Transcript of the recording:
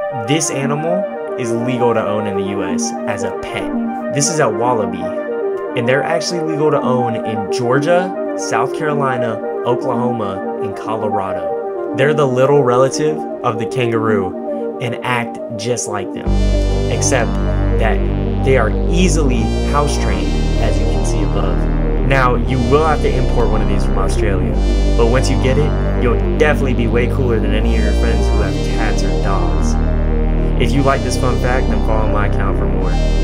This animal is legal to own in the US as a pet. This is a wallaby, and they're actually legal to own in Georgia, South Carolina, Oklahoma, and Colorado. They're the little relative of the kangaroo and act just like them, except that they are easily house trained, as you can see above. Now, you will have to import one of these from Australia, but once you get it, you'll definitely be way cooler than any of your friends who have cats or dogs. If you like this fun fact, then follow my account for more.